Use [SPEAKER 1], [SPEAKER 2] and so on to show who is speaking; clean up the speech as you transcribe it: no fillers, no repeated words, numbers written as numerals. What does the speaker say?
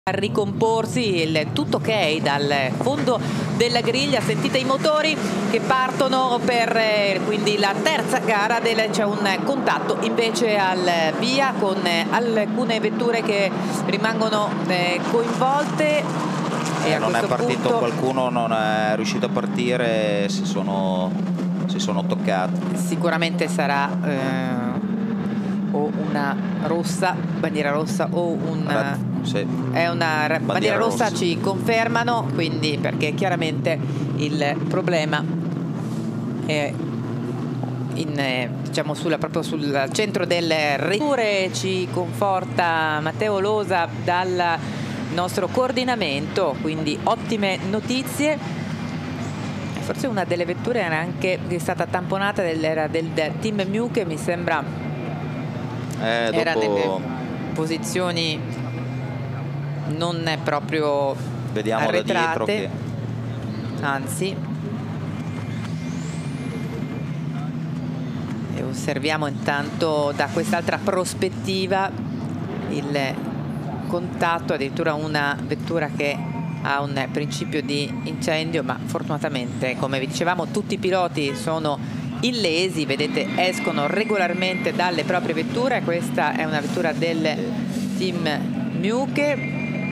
[SPEAKER 1] A ricomporsi, il tutto ok dal fondo della griglia. Sentite i motori che partono per quindi la terza gara. C'è un contatto invece al via con alcune vetture che rimangono coinvolte e
[SPEAKER 2] non è partito
[SPEAKER 1] punto...
[SPEAKER 2] qualcuno, non è riuscito a partire, si sono toccati.
[SPEAKER 1] Sicuramente sarà o una rossa, bandiera rossa, o un
[SPEAKER 2] sì,
[SPEAKER 1] è una bandiera rossa,
[SPEAKER 2] rossa.
[SPEAKER 1] Ci confermano, quindi, perché chiaramente il problema è diciamo proprio sul centro del retture. Ci conforta Matteo Losa dal nostro coordinamento, quindi ottime notizie. Forse una delle vetture era anche che è stata tamponata era del team Muke, mi sembra era nelle posizioni non proprio
[SPEAKER 2] vediamo
[SPEAKER 1] arretrate,
[SPEAKER 2] da dietro che...
[SPEAKER 1] anzi, e osserviamo intanto da quest'altra prospettiva il contatto, addirittura una vettura che ha un principio di incendio, ma fortunatamente, come vi dicevamo, tutti i piloti sono illesi, vedete, escono regolarmente dalle proprie vetture. Questa è una vettura del team Muke.